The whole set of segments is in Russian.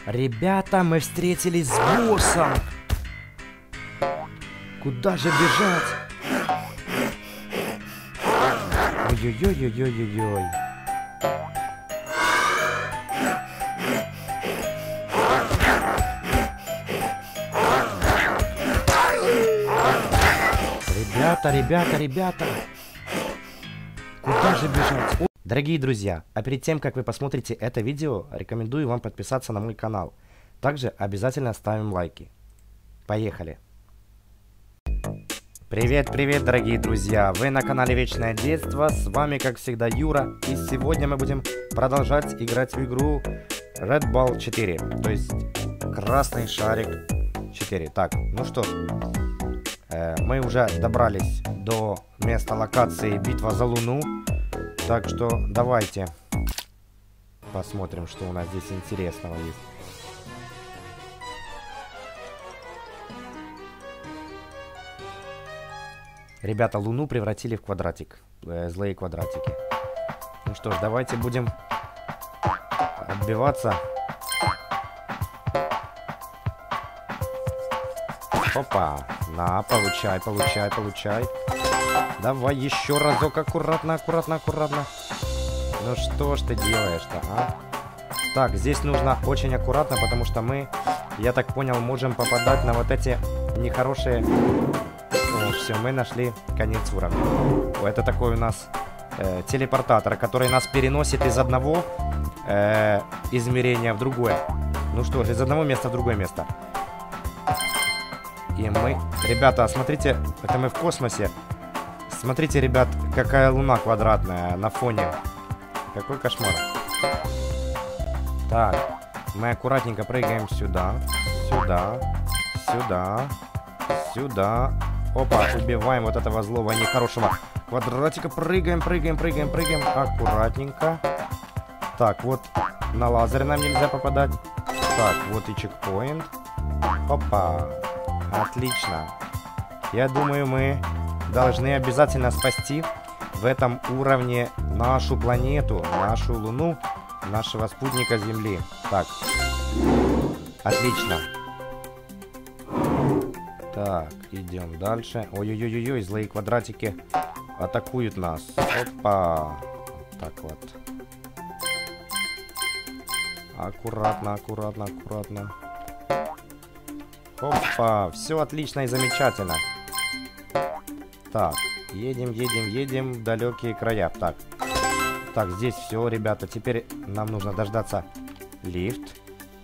Ребята, мы встретились с боссом. Куда же бежать? Ой-ой-ой-ой-ой-ой-ой. Ребята. Куда же бежать? Дорогие друзья, а перед тем, как вы посмотрите это видео, рекомендую вам подписаться на мой канал. Также обязательно ставим лайки. Поехали! Привет, дорогие друзья! Вы на канале Вечное Детство, с вами, как всегда, Юра. И сегодня мы будем продолжать играть в игру Red Ball 4, то есть Красный Шарик 4. Так, ну что, мы уже добрались до места локации Битва за Луну. Так что давайте посмотрим, что у нас здесь интересного есть. Ребята, Луну превратили в квадратик. Злые квадратики. Ну что ж, давайте будем отбиваться. Опа. На, получай. Давай еще разок. Аккуратно. Ну что ж ты делаешь-то, а? Так, здесь нужно очень аккуратно, потому что мы, я так понял, можем попадать на вот эти нехорошие... О, все, мы нашли конец уровня. О, это такой у нас телепортатор, который нас переносит из одного измерения в другое. Ну что ж, из одного места в другое место. И мы... Ребята, смотрите, это мы в космосе. Смотрите, ребят, какая луна квадратная на фоне. Какой кошмар. Так, мы аккуратненько прыгаем сюда. Сюда. Опа, убиваем вот этого злого нехорошего квадратика. Прыгаем. Аккуратненько. Так, вот на лазер нам нельзя попадать. Так, вот и чекпоинт. Опа. Отлично. Я думаю, мы должны обязательно спасти в этом уровне нашу планету, нашу Луну, нашего спутника Земли. Так. Отлично. Так, идем дальше. Ой-ой-ой-ой, злые квадратики атакуют нас. Опа. Так вот. Аккуратно. Опа, все отлично и замечательно. Так, едем в далекие края. Так, здесь все, ребята. Теперь нам нужно дождаться лифт.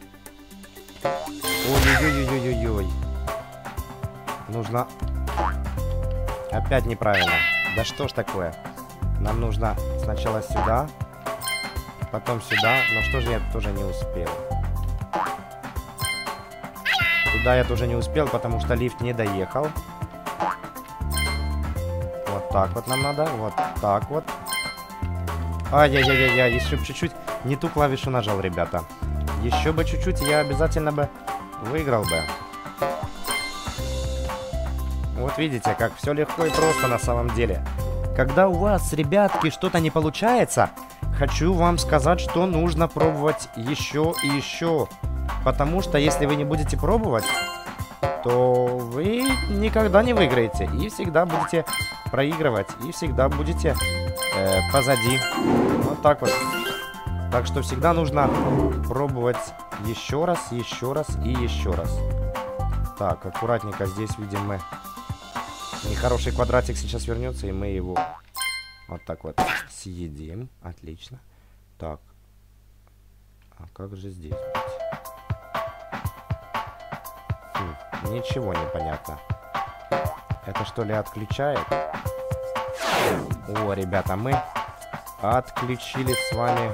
Ой-ой-ой-ой-ой-ой. Нужно... Опять неправильно. Да что ж такое? Нам нужно сначала сюда, потом сюда. Но что же я тоже не успел? Туда я тоже не успел, потому что лифт не доехал. Вот так вот нам надо. Вот так вот. Ай-яй-яй-яй-яй. Еще бы чуть-чуть не ту клавишу нажал, ребята. Еще бы чуть-чуть, я обязательно бы выиграл бы. Вот видите, как все легко и просто на самом деле. Когда у вас, ребятки, что-то не получается, хочу вам сказать, что нужно пробовать еще и еще. Потому что если вы не будете пробовать, то вы никогда не выиграете. И всегда будете проигрывать. И всегда будете позади. Вот так вот. Так что всегда нужно пробовать еще раз и еще раз. Так, аккуратненько здесь видим мы. Нехороший квадратик сейчас вернется, и мы его вот так вот съедим. Отлично. Так. А как же здесь быть? Ничего не понятно. Это что ли отключает? О, ребята, мы отключили с вами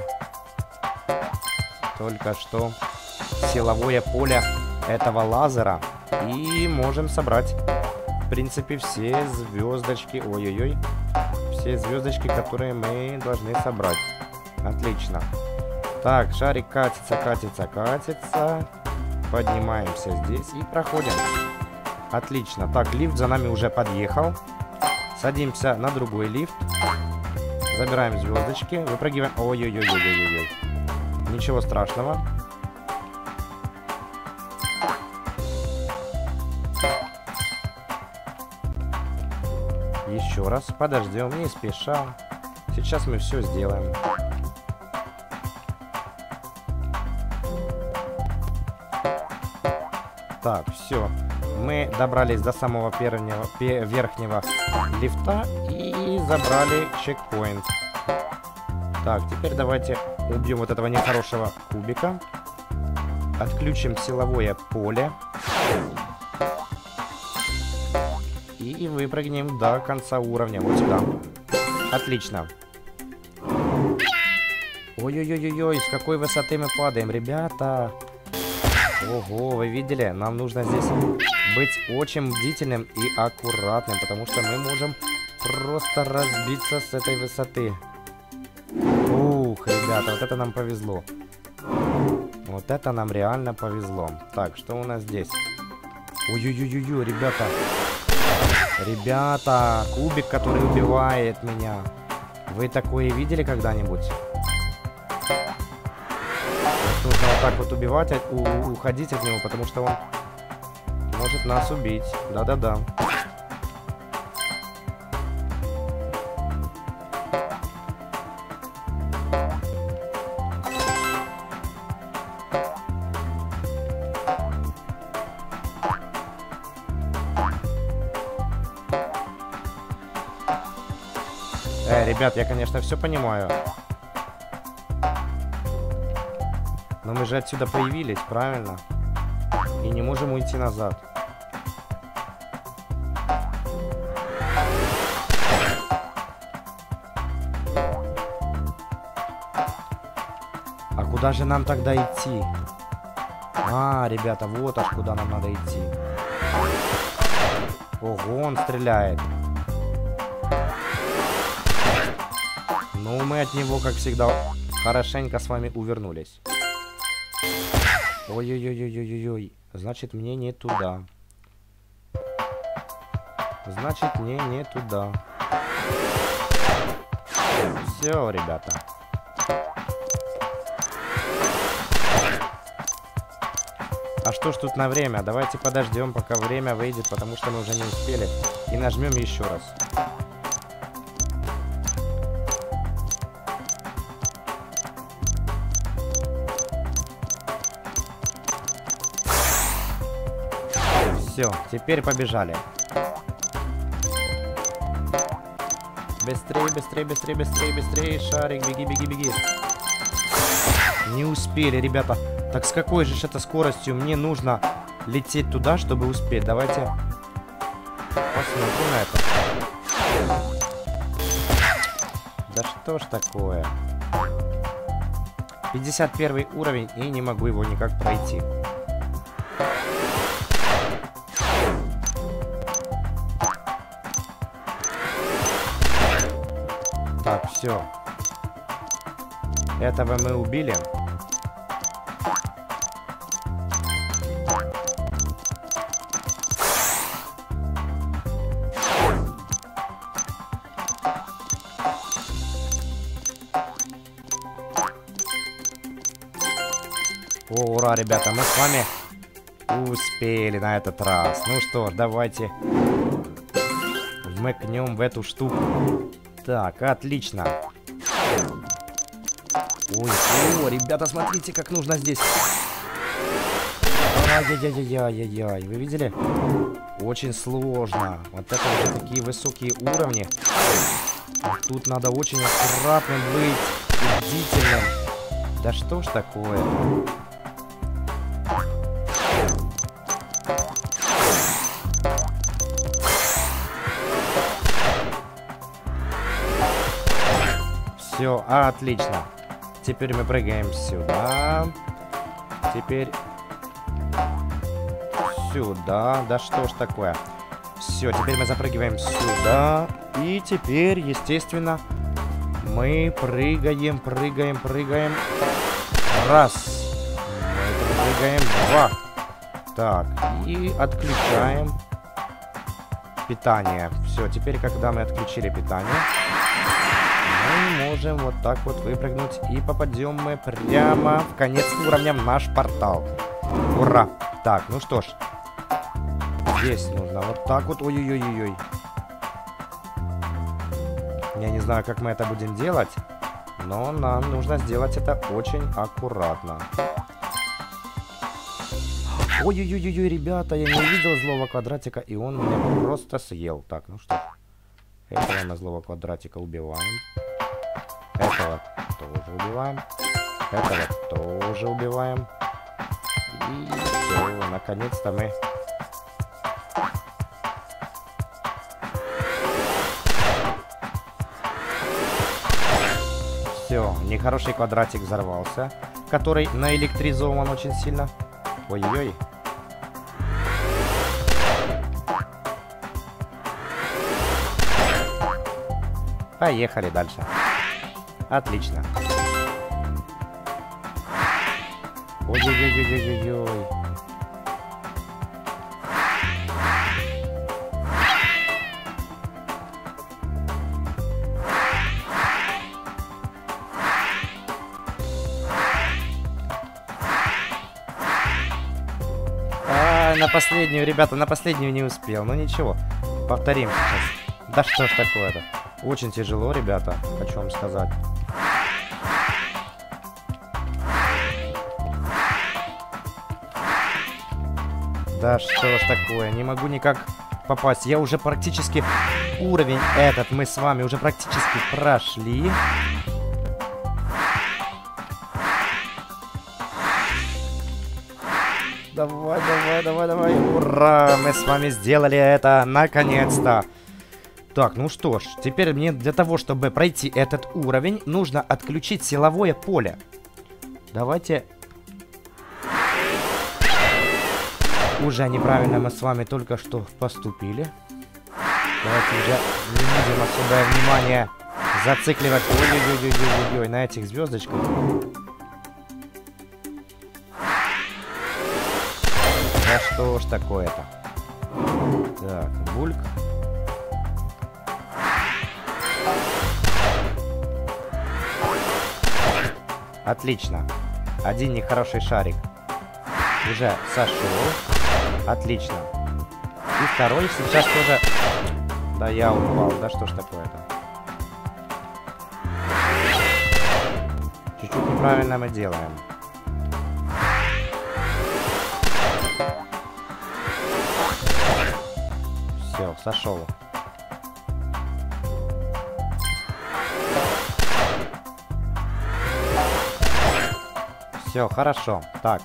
только что силовое поле этого лазера. И можем собрать, в принципе, все звездочки. Ой-ой-ой. Все звездочки, которые мы должны собрать. Отлично. Так, шарик катится. Поднимаемся здесь и проходим. Отлично. Так, лифт за нами уже подъехал. Садимся на другой лифт. Забираем звездочки. Выпрыгиваем. Ой-ой-ой-ой-ой-ой. Ничего страшного. еще раз. Подождем, не спеша. Сейчас мы все сделаем. Так, все. Мы добрались до самого верхнего лифта и забрали чекпоинт. Так, теперь давайте убьем вот этого нехорошего кубика. Отключим силовое поле. И выпрыгнем до конца уровня. Вот сюда. Отлично. Ой-ой-ой-ой, с какой высоты мы падаем, ребята. Ого, вы видели? Нам нужно здесь быть очень бдительным и аккуратным, потому что мы можем просто разбиться с этой высоты. Ух, ребята, вот это нам повезло. Вот это нам реально повезло. Так, что у нас здесь? Ой-ой-ой-ой, ребята. Ребята, кубик, который убивает меня. Вы такое видели когда-нибудь? Нужно вот так вот убивать, уходить от него, потому что он может нас убить. Да-да-да. Ребят, я, конечно, все понимаю. Но мы же отсюда появились, правильно? И не можем уйти назад. А куда же нам тогда идти? А, ребята, вот аж куда нам надо идти. Ого, он стреляет. Ну, мы от него, как всегда, хорошенько с вами увернулись. Ой-ой-ой-ой-ой-ой. Значит, мне не туда. Значит, мне не туда. Все, ребята. А что ж тут на время? Давайте подождем, пока время выйдет, потому что мы уже не успели. И нажмем еще раз. Все, теперь побежали. Быстрее, быстрее, быстрее, быстрее, быстрее, шарик, беги, беги, беги. Не успели, ребята. Так с какой же это скоростью мне нужно лететь туда, чтобы успеть? Давайте посмотрим на это. Да что ж такое? 51 уровень, и не могу его никак пройти. Так, все. Этого мы убили. О, ура, ребята, мы с вами успели на этот раз. Ну что ж, давайте вмыкнем в эту штуку. Так, отлично. Ой, о, ребята, смотрите, как нужно здесь. Ай-яй-яй-яй-яй-яй. Вы видели? Очень сложно. Вот это уже такие высокие уровни. Тут надо очень аккуратным быть и бдительным. Да что ж такое? Все, отлично. Теперь мы прыгаем сюда. Теперь сюда. Да что ж такое? Все, теперь мы запрыгиваем сюда. И теперь, естественно, мы прыгаем, прыгаем, прыгаем. Раз. Мы прыгаем. Два. Так, и отключаем питание. Все, теперь, когда мы отключили питание, мы можем вот так вот выпрыгнуть. И попадем мы прямо в конец уровня в наш портал. Ура! Так, ну что ж. Здесь нужно вот так вот. Ой-ой-ой-ой. Я не знаю, как мы это будем делать, но нам нужно сделать это очень аккуратно. Ой-ой-ой-ой, ребята, я не увидел злого квадратика, и он меня просто съел. Так, ну что, этого мы злого квадратика убиваем. Этого тоже убиваем. Этого тоже убиваем. И все, наконец-то мы... Все, нехороший квадратик взорвался, который наэлектризован очень сильно. Ой-ой-ой. Поехали дальше. Отлично. Ой-ой-ой-ой-ой-ой. На последнюю, ребята, на последнюю не успел. Ну ничего, повторим сейчас. Да что ж такое-то? Очень тяжело, ребята, хочу вам сказать. Да что ж такое, не могу никак попасть. Я уже практически уровень этот мы с вами уже практически прошли. Давай, давай, давай, давай. Ура! Мы с вами сделали это наконец-то. Так, ну что ж, теперь мне для того, чтобы пройти этот уровень, нужно отключить силовое поле. Давайте... Уже неправильно мы с вами только что поступили. Давайте уже не будем особое внимание зацикливать. Ой-ой-ой-ой-ой-ой, на этих звездочках. Да что ж такое-то? Так, бульк. Отлично. Один нехороший шарик уже сошел. Отлично. И второй сейчас тоже... Да я упал. Да что ж такое-то? Чуть-чуть неправильно мы делаем. Все, сошел. Все, хорошо. Так.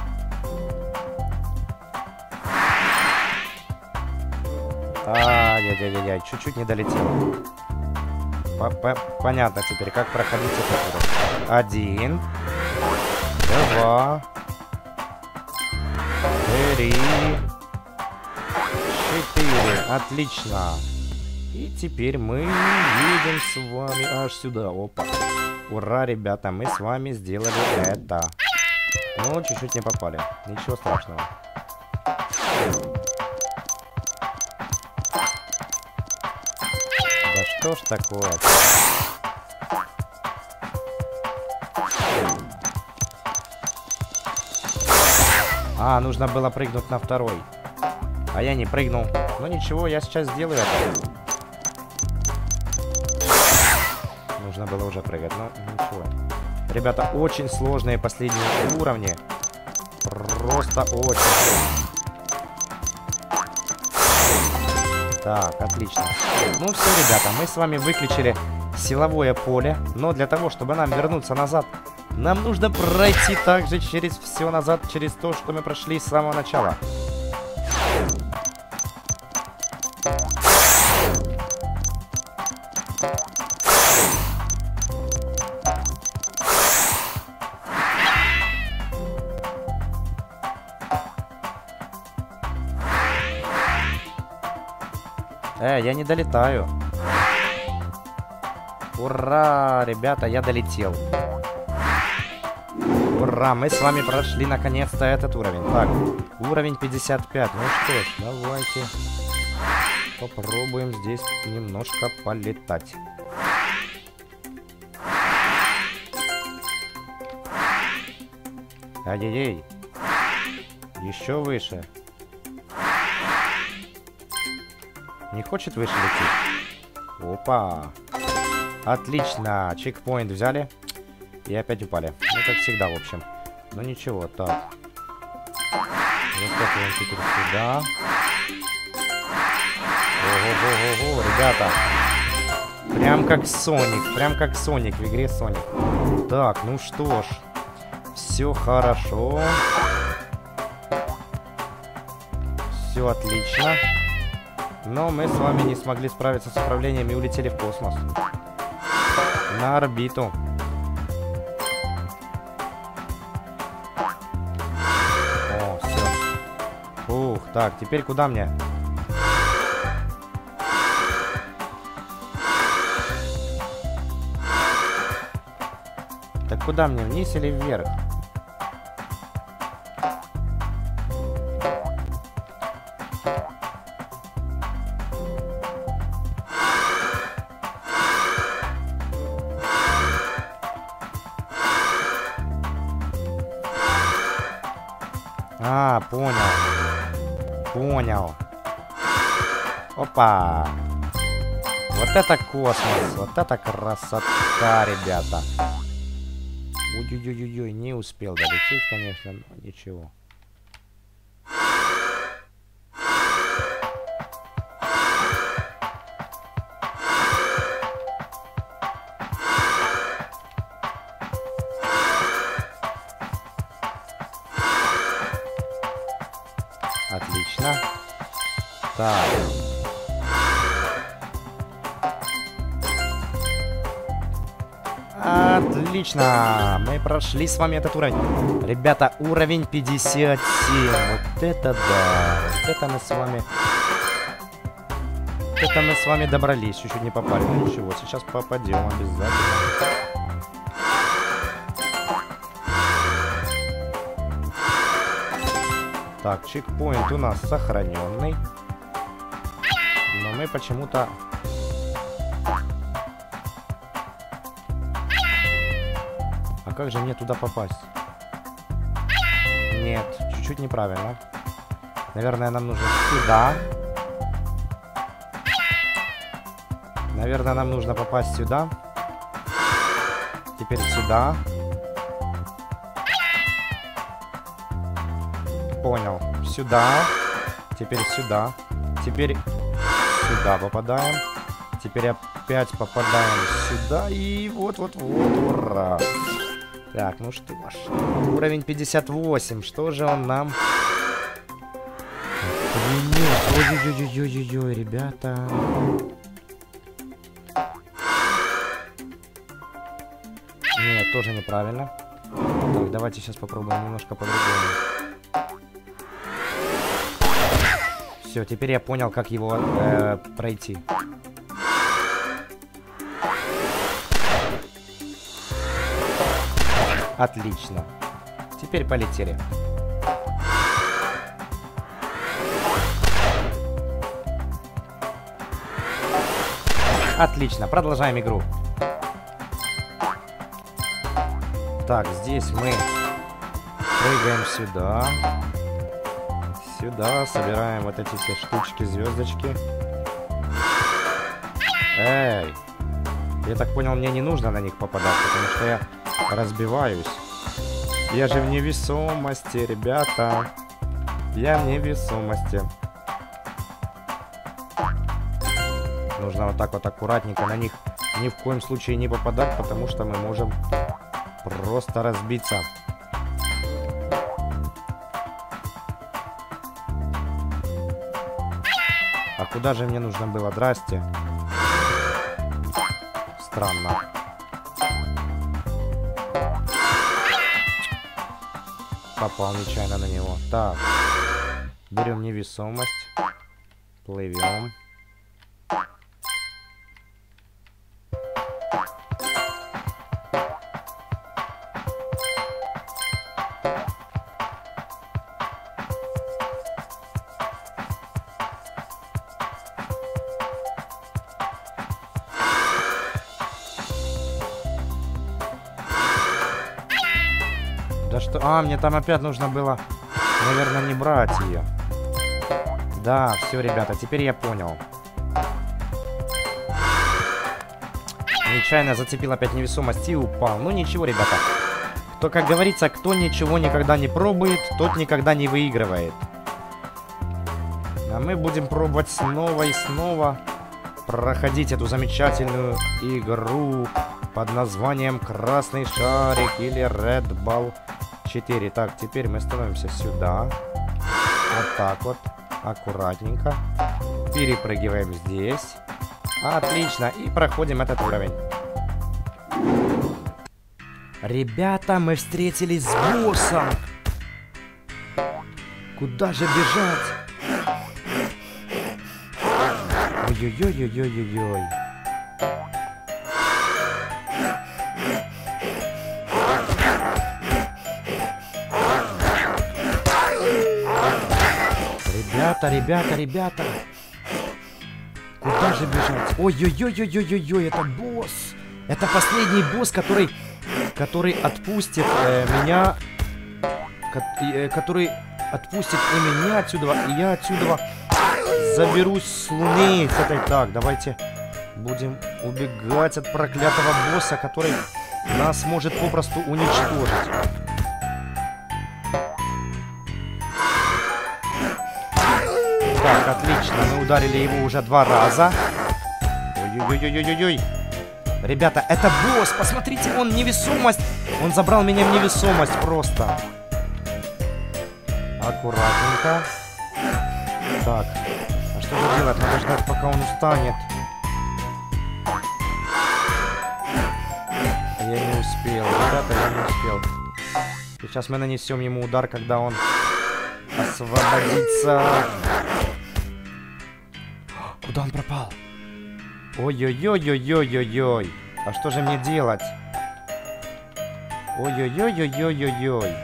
Ай-яй-яй-яй, чуть-чуть не долетел. Понятно теперь, как проходить этот уровень. 1, 2, 3, 4. Отлично. И теперь мы едем с вами аж сюда. Опа. Ура, ребята, мы с вами сделали это. Ну, чуть-чуть не попали. Ничего страшного. Да что ж такое? А, нужно было прыгнуть на второй. А я не прыгнул. Ну ничего, я сейчас сделаю это. Нужно было уже прыгать, но ничего. Ребята, очень сложные последние уровни. Просто очень. Так, отлично. Ну все, ребята, мы с вами выключили силовое поле. Но для того, чтобы нам вернуться назад, нам нужно пройти также через все назад, через то, что мы прошли с самого начала. Я не долетаю. Ура, ребята, я долетел. Ура, мы с вами прошли наконец-то этот уровень. Так, уровень 55. Ну что ж, давайте попробуем здесь немножко полетать. Ай-яй-яй. Еще выше. Не хочет выше лететь? Опа. Отлично. Чекпоинт взяли. И опять упали. Ну, как всегда, в общем. Ну, ничего. Так. Выскакиваем теперь сюда. Ого-го-го-го, ребята. Прям как Соник. Прям как Соник в игре Соник. Так, ну что ж. Все хорошо. Все отлично. Но мы с вами не смогли справиться с управлением и улетели в космос. На орбиту. О, все. Ух, так, теперь куда мне? Так куда мне, вниз или вверх? А, понял. Понял. Опа. Вот это космос. Вот это красота, ребята. Ой-ой-ой-ой, не успел долететь, конечно, но ничего. Отлично. Так. Отлично. Мы прошли с вами этот уровень. Ребята, уровень 57. Вот это да. Вот это мы с вами... Вот это мы с вами добрались. Чуть-чуть не попали. Ну ничего, сейчас попадем обязательно. Так, чекпоинт у нас сохраненный. Но мы почему-то... А как же мне туда попасть? Нет, чуть-чуть неправильно. Наверное, нам нужно сюда. Наверное, нам нужно попасть сюда. Теперь сюда. Понял. Сюда. Теперь сюда. Теперь сюда попадаем. Теперь опять попадаем сюда. И вот-вот-вот. Ура. Так, ну что ж. Уровень 58. Что же он нам принес? Ой-ой-ой-ой-ой-ой, ребята. Нет, тоже неправильно. Так, давайте сейчас попробуем немножко по-другому. Все, теперь я понял, как его пройти. Отлично. Теперь полетели. Отлично, продолжаем игру. Так, здесь мы прыгаем сюда. Сюда, собираем вот эти все штучки, звездочки. Эй! Я так понял, мне не нужно на них попадать, потому что я разбиваюсь. Я же в невесомости, ребята. Я в невесомости. Нужно вот так вот аккуратненько на них ни в коем случае не попадать, потому что мы можем просто разбиться. А куда же мне нужно было? Здрасте. Странно. Попал нечаянно на него. Так. Берем невесомость. Плывем. Да что? А, мне там опять нужно было, наверное, не брать ее. Да, все, ребята, теперь я понял. Нечаянно зацепил опять невесомость и упал. Ну ничего, ребята. Кто, как говорится, кто ничего никогда не пробует, тот никогда не выигрывает. А мы будем пробовать снова и снова проходить эту замечательную игру под названием Красный шарик или Red Ball 4. Так, теперь мы становимся сюда. Вот так вот. Аккуратненько. Перепрыгиваем здесь. Отлично. И проходим этот уровень. Ребята, мы встретились с боссом. Куда же бежать? Ой-ой-ой-ой-ой-ой-ой. Ребята. Куда же бежать? Ой-ой-ой-ой-ой-ой-ой, это босс. Это последний босс, который отпустит меня. Который отпустит и меня отсюда, и я отсюда заберусь с Луны. С этой. Так, давайте будем убегать от проклятого босса, который нас может попросту уничтожить. Так, отлично, мы ударили его уже 2 раза. Ой-ой-ой-ой-ой-ой. Ребята, это босс, посмотрите, он невесомость. Он забрал меня в невесомость просто. Аккуратненько. Так, а что же делать? Надо ждать, пока он устанет. Я не успел, ребята, я не успел. Сейчас мы нанесем ему удар, когда он освободится. Куда он пропал? Ой-ой-ой-ой-ой-ой-ой. А что же мне делать? Ой-ой-ой-ой-ой-ой-ой.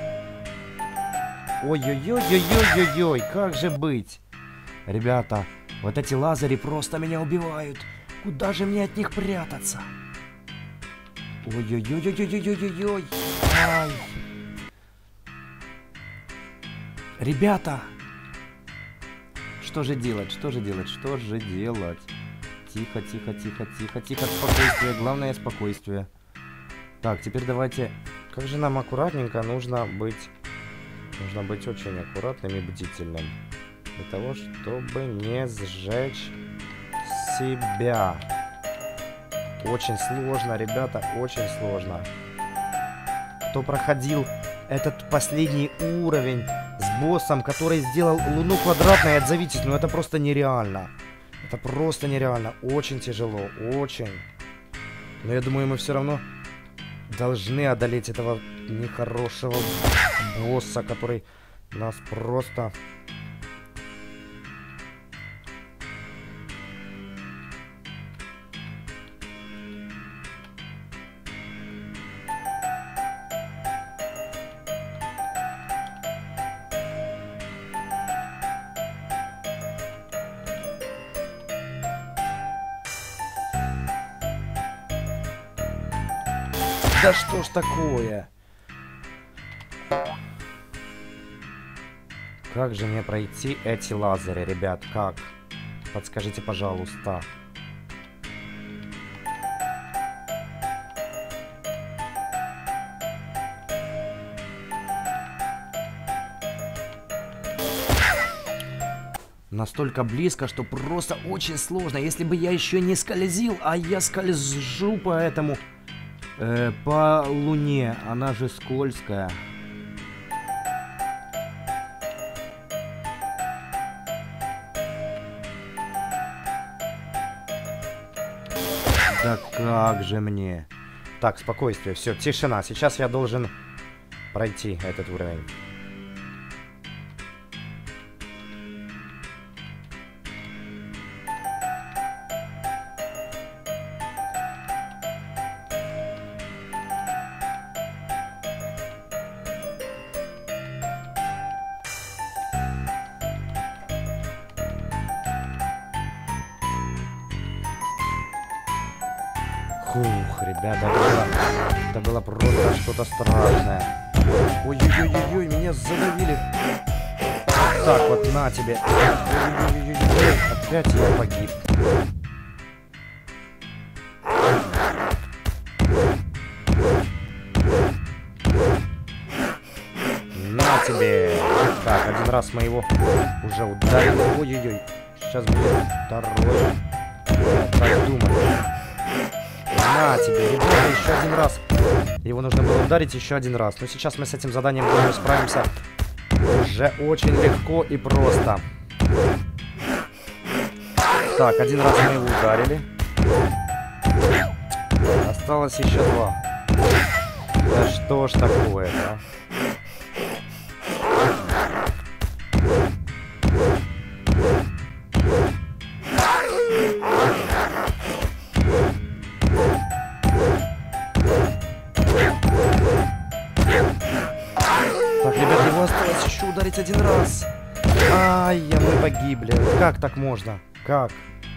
Ой-ой-ой-ой-ой-ой-ой. Как же быть? Ребята, вот эти лазери просто меня убивают. Куда же мне от них прятаться? Ой-ой-ой-ой-ой-ой-ой-ой. Ай. Ребята! Что же делать? Что же делать? Что же делать? Тихо, тихо, тихо, тихо, тихо. Спокойствие. Главное спокойствие. Так, теперь давайте... Как же нам аккуратненько нужно быть очень аккуратным и бдительным. Для того, чтобы не сжечь себя. Очень сложно, ребята, очень сложно. Кто проходил этот последний уровень с боссом, который сделал Луну квадратной, отзовитесь, ну это просто нереально. Это просто нереально. Очень тяжело, очень. Но я думаю, мы все равно должны одолеть этого нехорошего босса, который нас просто... Да что ж такое? Как же мне пройти эти лазеры, ребят? Как? Подскажите, пожалуйста. Настолько близко, что просто очень сложно. Если бы я еще не скользил, а я скольжу по этому... по Луне, она же скользкая. Да как же мне? Так, спокойствие, все, тишина. Сейчас я должен пройти этот уровень. Фух, ребята, это было просто что-то страшное. Ой-ой-ой-ой, меня задавили. Так вот, на тебе. Ой-ой-ой-ой, опять я погиб. тебе. Так, один раз мы его уже ударили. Ой-ой-ой. Сейчас будет второй. Так думаю. На тебе, ребята, еще один раз. Его нужно было ударить еще один раз. Но сейчас мы с этим заданием, думаю, справимся уже очень легко и просто. Так, один раз мы его ударили. Осталось еще два. Да что ж такое, да? Так, ребят, его осталось еще ударить один раз. Ай, мы погибли. Как так можно? Как?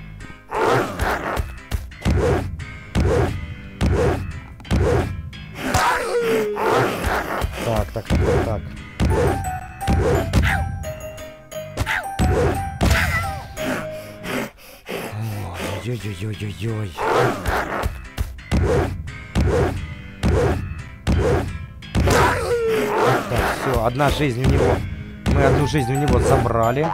Так. Ой-ой-ой-ой-ой. Так, все, одна жизнь у него. Мы одну жизнь у него забрали.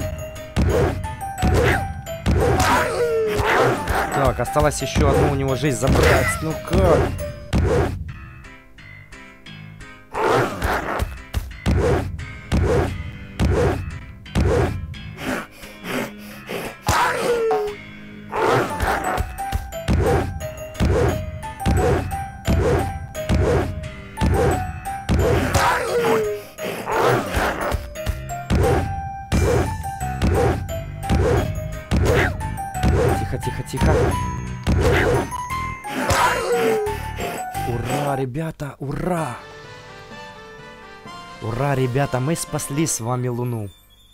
Так, осталось еще одну у него жизнь забрать. Ну как? Тихо. Ура, ребята, ура! Ура, ребята, мы спасли с вами Луну.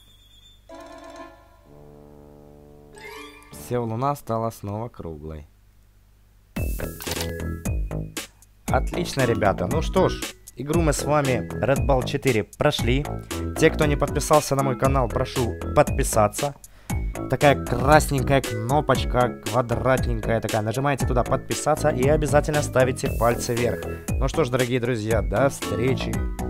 Все, Луна стала снова круглой. Отлично, ребята. Ну что ж, игру мы с вами Red Ball 4 прошли. Те, кто не подписался на мой канал, прошу подписаться. Такая красненькая кнопочка, квадратненькая такая. Нажимаете туда подписаться и обязательно ставите пальцы вверх. Ну что ж, дорогие друзья, до встречи.